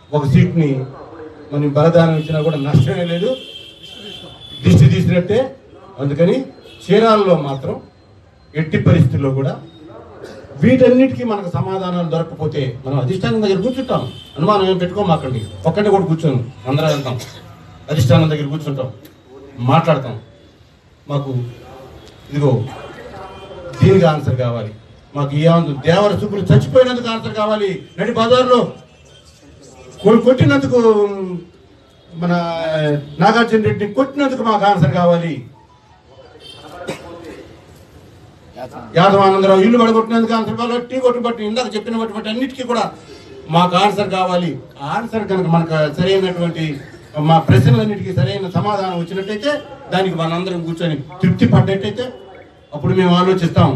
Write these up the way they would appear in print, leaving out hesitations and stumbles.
ఒక సీట్ని మనం బలదానం ఇచ్చినా కూడా నష్టమే లేదు, దిష్టి తీసినట్టే. అందుకని చీరాలలో మాత్రం ఎట్టి పరిస్థితుల్లో కూడా వీటన్నిటికీ మనకు సమాధానాలు దొరకకపోతే మనం అధిష్టానం దగ్గర కూర్చుంటాం. అనుమానం ఏం పెట్టుకోమాకండి, ఒక్కటే కూడా కూర్చొని అందరం వెళ్తాం, అధిష్టానం దగ్గర కూర్చుంటాం, మాట్లాడతాం. మాకు ఇదిగో దీనికి ఆన్సర్ కావాలి, మాకు ఈ దేవర చూపులు చచ్చిపోయినందుకు ఆన్సర్ కావాలి, నడి బజార్లో కొట్టినందుకు మన నాగార్జున రెడ్డిని కొట్టినందుకు మాకు ఆన్సర్ కావాలి, యాదవానందరావు ఇల్లు పడగొట్టినందుకు ఆన్సర్ కావాలి, టీ కొట్టు బట్టి ఇందాక చెప్పిన బట్టి అన్నిటికీ కూడా మాకు ఆన్సర్ కావాలి. ఆన్సర్ కనుక మనకు సరైనటువంటి మా ప్రశ్నలన్నిటికీ సరైన సమాధానం వచ్చినట్టయితే, దానికి మనందరం కూర్చొని తృప్తి పడ్డట్టయితే అప్పుడు మేము ఆలోచిస్తాం.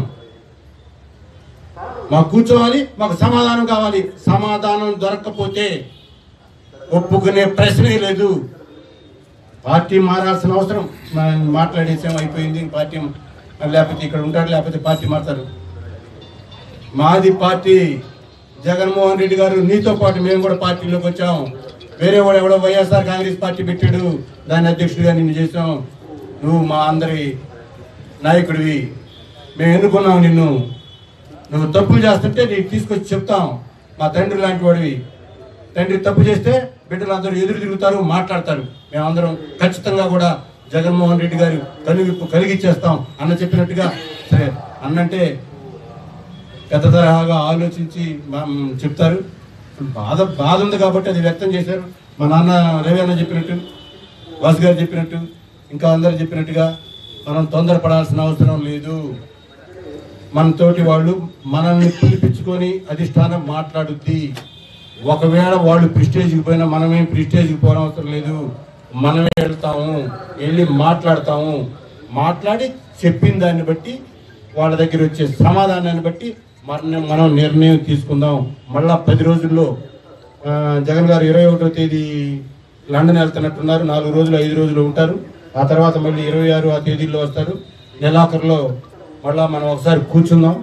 మాకు కూర్చోవాలి, మాకు సమాధానం కావాలి. సమాధానం దొరకకపోతే ఒప్పుకునే ప్రశ్నే లేదు. పార్టీ మారాల్సిన అవసరం, మాట్లాడేసాం అయిపోయింది, పార్టీ లేకపోతే ఇక్కడ ఉంటాడు, లేకపోతే పార్టీ మారుతారు. మాది పార్టీ, జగన్మోహన్ రెడ్డి గారు నీతో పాటు మేము కూడా పార్టీలోకి వచ్చాం. వేరే వాడు ఎవడో వైఎస్ఆర్ కాంగ్రెస్ పార్టీ పెట్టాడు, దాని అధ్యక్షుడిగా నిన్ను చేసాం. నువ్వు మా అందరి నాయకుడివి, మేము ఎన్నుకున్నాం నిన్ను. నువ్వు తప్పులు చేస్తుంటే నీకు తీసుకొచ్చి చెప్తాం. మా తండ్రి లాంటి వాడివి, తండ్రి తప్పు చేస్తే బిడ్డలు అందరూ ఎదురు తిరుగుతారు, మాట్లాడతారు. మేమందరం ఖచ్చితంగా కూడా జగన్మోహన్ రెడ్డి గారు కనువిప్పు కలిగిచ్చేస్తాం అన్న చెప్పినట్టుగా. సరే అన్నంటే పెద్ద తరహాగా ఆలోచించి చెప్తారు. బాధ ఉంది కాబట్టి అది వ్యక్తం చేశారు. మా నాన్న రవి అన్న చెప్పినట్టు, వాసు గారు చెప్పినట్టు, ఇంకా అందరు చెప్పినట్టుగా మనం తొందరపడాల్సిన అవసరం లేదు. మనతోటి వాళ్ళు మనల్ని పిలిపించుకొని అధిష్టానం మాట్లాడుద్ది. ఒకవేళ వాళ్ళు ప్రిస్టేజ్కి పోయినా మనమేం ప్రిస్టేజ్కి పోవడం అవసరం లేదు. మనమే వెళ్తాము, వెళ్ళి మాట్లాడతాము. మాట్లాడి చెప్పిన దాన్ని బట్టి, వాళ్ళ దగ్గర వచ్చే సమాధానాన్ని బట్టి మనం నిర్ణయం తీసుకుందాం. మళ్ళా 10 రోజుల్లో జగన్ గారు 21వ తేదీ లండన్ వెళ్తున్నట్టున్నారు. 4 రోజులు 5 రోజులు ఉంటారు. ఆ తర్వాత మళ్ళీ 26 ఆ తేదీల్లో వస్తారు. నెలాఖరులో మళ్ళా మనం ఒకసారి కూర్చుందాం.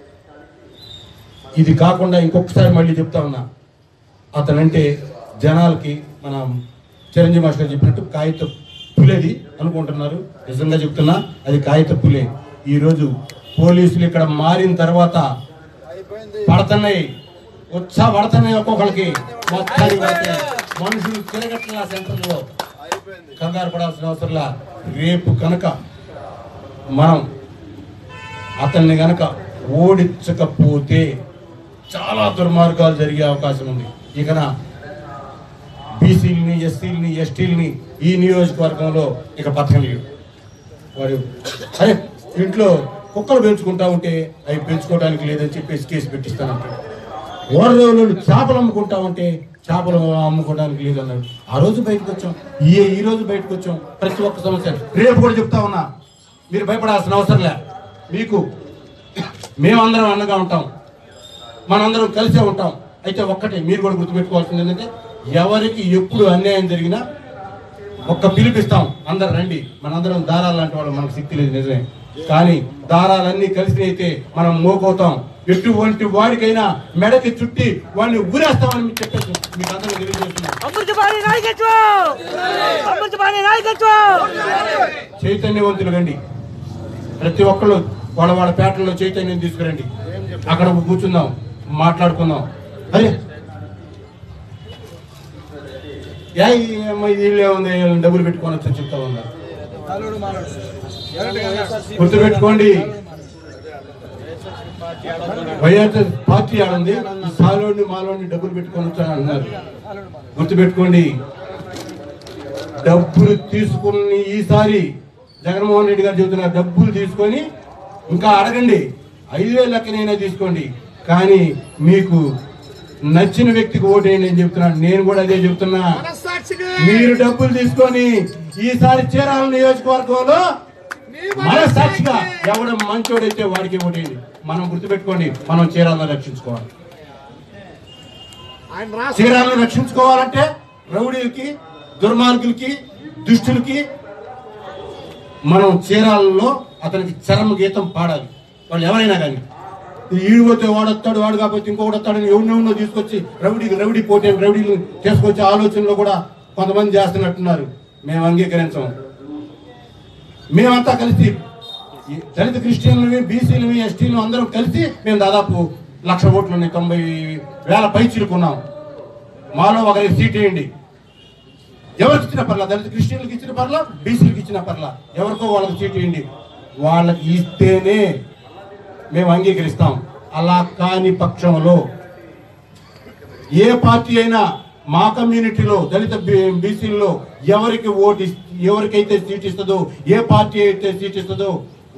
ఇది కాకుండా ఇంకొకసారి మళ్ళీ చెప్తా ఉన్నా, అతనంటే జనాలకి మనం చిరంజీవి మాస్టర్ చెప్పినట్టు కాగిత పులేది అనుకుంటున్నారు. నిజంగా చెప్తున్నా, అది కాగిత పులే. ఈరోజు పోలీసులు ఇక్కడ మారిన తర్వాత పడుతున్నాయి, పడుతున్నాయి ఒక్కొక్కరికి. మొత్తానికి మనుషులు తిరగట్ల సెంటర్లో కంగారు పడాల్సిన అవసరంలా. రేపు కనుక మనం అతన్ని గనక ఓడించకపోతే చాలా దుర్మార్గాలు జరిగే అవకాశం ఉంది. ఇకన బీసీలని, ఎస్సీలని, ఎస్టీలని ఈ నియోజకవర్గంలో ఇక బతకలేడు. వాడు అరే ఇంట్లో కుక్కలు పెంచుకుంటా ఉంటే అవి పెంచుకోవడానికి లేదని చెప్పేసి కేసు పెట్టిస్తానంటాడు. ఓడరేవులు చేపలు అమ్ముకుంటా ఉంటే చేపలు అమ్ముకోవడానికి లేదన్నాడు. ఆ రోజు బయటకు వచ్చాం, ఈ రోజు బయటకు వచ్చాం. ప్రతి ఒక్క సమస్య రేపు కూడా చెప్తా ఉన్నా, మీరు భయపడాల్సిన అవసరం లే. మీకు మేమందరం అండగా ఉంటాం, మనందరం కలిసే ఉంటాం. అయితే ఒక్కటే మీరు కూడా గుర్తుపెట్టుకోవాల్సింది ఏంటంటే, ఎవరికి ఎప్పుడు అన్యాయం జరిగినా ఒక్క పిలిపిస్తాం, అందరు రండి. మనందరం దారాలు లాంటి వాళ్ళు, మనకు శక్తి లేదు నిజమే, కానీ దారాలన్నీ కలిసి అయితే మనం మోకవుతాం. ఎటువంటి వాడికైనా మెడకి చుట్టి వాడిని ఊరేస్తామని చెప్పేసి మీకు అందరూ తెలియజేస్తున్నాం. చైతన్యవంతులు కండి, ప్రతి ఒక్కళ్ళు వాళ్ళ పేటల్లో చైతన్యం తీసుకురండి. అక్కడ కూర్చుందాం, మాట్లాడుకుందాం. అరే వీళ్ళే ఉంది, డబ్బులు పెట్టుకొని వచ్చి చెప్తా ఉన్నారు. గుర్తుపెట్టుకోండి, వైఎస్ఆర్ పార్టీ ఆడుంది, సాలోని మాలోని డబ్బులు పెట్టుకొని వచ్చాను అన్నారు. గుర్తుపెట్టుకోండి, డబ్బులు తీసుకుని ఈసారి జగన్మోహన్ రెడ్డి గారు చెబుతున్నారు, డబ్బులు తీసుకొని ఇంకా అడగండి, 5,000 లెక్కనైనా తీసుకోండి, కానీ మీకు నచ్చిన వ్యక్తికి ఓటేయండి అని చెప్తున్నాను. నేను కూడా అదే చెప్తున్నా. మీరు డబ్బులు తీసుకొని ఈసారి చీరాల నియోజకవర్గంలో మనసాక్షిగా ఎవడ మంచోడైతే వాడికి ఓటేయండి. మనం గుర్తుపెట్టుకోండి, మనం చీరాలను రక్షించుకోవాలి. చీరాలను రక్షించుకోవాలంటే రౌడీలకి, దుర్మార్గులకి, దుష్టులకి మనం చీరాలలో అతనికి చరమ గీతం పాడాలి. వాళ్ళు ఎవరైనా కానీ ఈడు పోతే వాడొస్తాడు, వాడు కాకపోతే ఇంకొకటి వస్తాడని ఎవరినెవరినో తీసుకొచ్చి రౌడీ పోటీ రౌడీలు తీసుకొచ్చే ఆలోచనలో కూడా కొంతమంది చేస్తున్నట్టున్నారు. మేము అంగీకరించాం. మేమంతా కలిసి దళిత క్రిస్టియన్లు, బీసీలు, ఎస్టీలు అందరం కలిసి మేము దాదాపు 1,00,000 ఓట్లు ఉన్నాయి, 90,000 పై చిరుకున్నాం. మాలో ఒకరికి సీట్ వేయండి, ఎవరికి ఇచ్చిన పర్లా, దళిత క్రిస్టియన్లకు ఇచ్చిన పర్లా, బీసీలకు ఇచ్చిన పర్లా, ఎవరికో వాళ్ళకి సీట్ వేయండి. వాళ్ళకి ఇస్తేనే మేము అంగీకరిస్తాం. అలా కాని పక్షంలో ఏ పార్టీ అయినా మా కమ్యూనిటీలో దళిత బీసీల్లో ఎవరికైతే సీట్ ఇస్తుందో, ఏ పార్టీ అయితే సీట్ ఇస్తుందో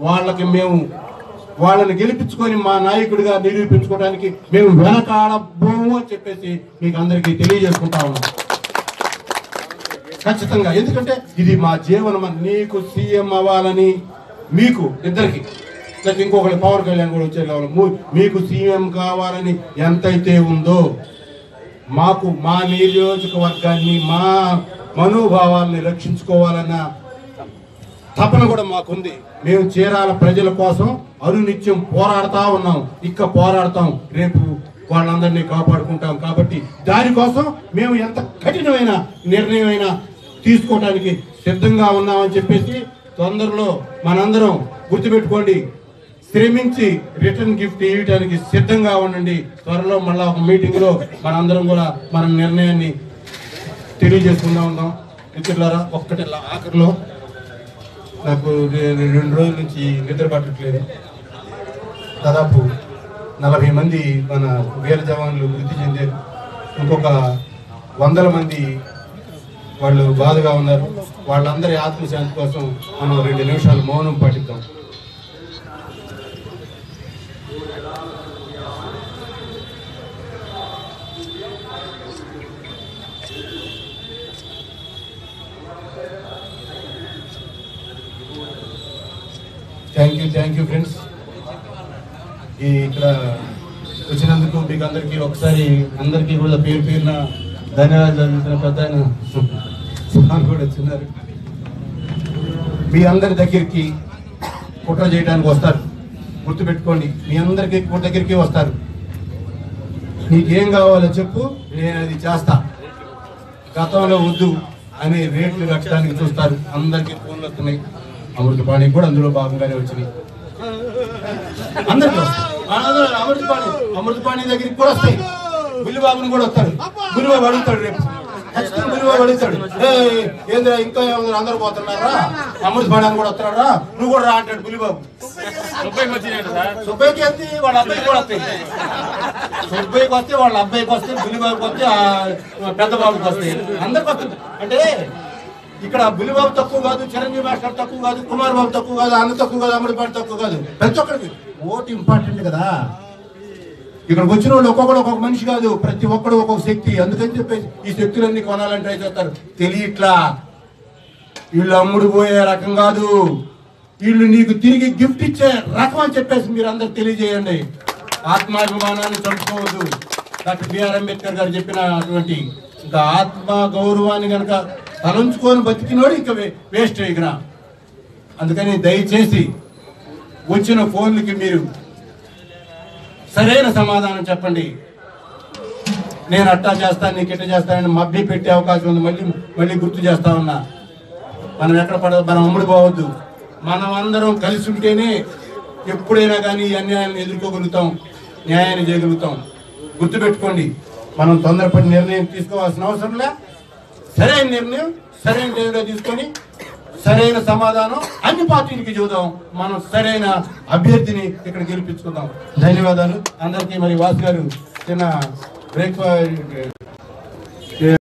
వాళ్ళని గెలిపించుకొని మా నాయకుడిగా నిరూపించుకోవడానికి మేము వెనకాడబోము అని చెప్పేసి మీకు అందరికీ తెలియజేసుకుంటా ఉన్నాం ఖచ్చితంగా. ఎందుకంటే ఇది మా జీవనం. నీకు సీఎం అవ్వాలని మీకు ఇద్దరికి, లేకపోతే ఇంకొకటి పవన్ కళ్యాణ్ కూడా వచ్చే కావాలి, మీకు సీఎం కావాలని ఎంతైతే ఉందో మాకు మా నియోజకవర్గాన్ని, మా మనోభావాల్ని రక్షించుకోవాలన్న తపన కూడా మాకుంది. మేము చీరాల ప్రజల కోసం అనునిత్యం పోరాడుతూ ఉన్నాం, పోరాడతాం, రేపు వాళ్ళందరినీ కాపాడుకుంటాం. కాబట్టి దానికోసం మేము ఎంత కఠినమైన నిర్ణయమైనా తీసుకోవడానికి సిద్ధంగా ఉన్నామని చెప్పేసి తొందరలో మనందరం గుర్తుపెట్టుకోండి, శ్రమించి రిటర్న్ గిఫ్ట్ ఇవ్వడానికి సిద్ధంగా ఉండండి. త్వరలో మళ్ళా ఒక మీటింగ్ లో మనందరం కూడా మన నిర్ణయాన్ని తెలియజేసుకుంటా ఉన్నాం. మిత్రులారా, ఒక్కటి ఆఖరిలో నాకు 2 రోజుల నుంచి నిద్ర పట్టట్లేదు. దాదాపు 40 మంది మన వీర జవాన్లు మృతి చెందారు. ఇంకొక 100 మంది వాళ్ళు బాధగా ఉన్నారు. వాళ్ళందరి ఆత్మశాంతి కోసం మనం 2 నిమిషాలు మౌనం పాటిద్దాం. Thank you friends. ఇక్కడ వచ్చినందుకు మీకు అందరికీ ఒకసారి అందరికీ కూడా పేరున ధన్యవాదాలు. పెద్ద ఆయన కూడా వచ్చినారు. మీ అందరి దగ్గరికి కుట్ర చేయడానికి వస్తారు, గుర్తుపెట్టుకోండి. మీ అందరికీ దగ్గరికి వస్తారు. నీకేం కావాలో చెప్పు, నేను అది చేస్తా, గతంలో వద్దు అనే రేట్లు కట్టడానికి చూస్తారు. అందరికీ ఫోన్లు వస్తున్నాయి. అమృతపాణికి కూడా అందులో భాగంగానే వచ్చినాయి. అందరికీ అమృతపాణి దగ్గరికి కూడా వస్తాయి. బుల్లిబాబుని కూడా వస్తాడు. బుల్లిబాబు అడుగుతాడు, రేపు ఖచ్చితంగా బుల్లిబాబు అడుగుతాడు, ఏంద్రా ఇంకా అందరూ పోతున్నారా, అమృతపాణి అని కూడా వస్తున్నారా, నువ్వు కూడా రా అంటాడు బుల్లిబాబు. సుబ్బయ్యకి వస్తే వాళ్ళ అబ్బాయికి కూడా వస్తాయి. సుబ్బయ్యకి వస్తే వాళ్ళ అబ్బాయికి వస్తే, బుల్లిబాబుకి వస్తే పెద్ద బాబుకి వస్తాయి. అందరికి వస్తుంది. అంటే ఇక్కడ బుల్లిబాబు తక్కువ కాదు, చిరంజీవి మాస్టర్ తక్కువ కాదు, కుమార్ బాబు తక్కువ కాదు, అన్న తక్కువ కాదు, అమృతపాణి తక్కువ కాదు. ప్రతి ఒక్కరికి ఓటు ఇంపార్టెంట్ కదా. ఇక్కడికి వచ్చిన వాళ్ళు ఒక్కొక్క మనిషి కాదు, ప్రతి ఒక్కడు ఒక్కొక్క శక్తి. అందుకని చెప్పేసి ఈ శక్తులన్నీ కొనాలని ట్రై చేస్తారు. తెలియట్లా, వీళ్ళు అమ్ముడు పోయే రకం కాదు, వీళ్ళు నీకు తిరిగి గిఫ్ట్ ఇచ్చే రకం అని చెప్పేసి మీరు అందరు తెలియజేయండి. ఆత్మాభిమానాన్ని చంపుకోవద్దు. డాక్టర్ బిఆర్ అంబేద్కర్ గారు చెప్పినటువంటి ఇంకా ఆత్మ గౌరవాన్ని కనుక తలంచుకొని బతికినోడు ఇంకా వేస్ట్ ఇక్కడ. అందుకని దయచేసి వచ్చిన ఫోన్లకి మీరు సరైన సమాధానం చెప్పండి. నేను అట్టా చేస్తాను, నీకు ఎట్లా చేస్తానని మభ్య పెట్టే అవకాశం ఉంది. మళ్ళీ గుర్తు చేస్తా ఉన్నా, మనం ఎక్కడ మనం అమ్ముడు పోవద్దు. మనం అందరం కలిసి ఉంటేనే ఎప్పుడైనా కానీ ఈ అన్యాయాన్ని ఎదుర్కోగలుగుతాం, న్యాయాన్ని చేయగలుగుతాం. గుర్తుపెట్టుకోండి, మనం తొందరపడి నిర్ణయం తీసుకోవాల్సిన అవసరం లే. సరైన నిర్ణయం సరైన టైంలో తీసుకొని సరైన సమాధానం అన్ని పార్టీలకి చూద్దాం. మనం సరైన అభ్యర్థిని ఇక్కడ గెలిపించుకుందాం. ధన్యవాదాలు అందరికీ. మరి వాసు గారు చిన్న బ్రేక్ఫాస్ట్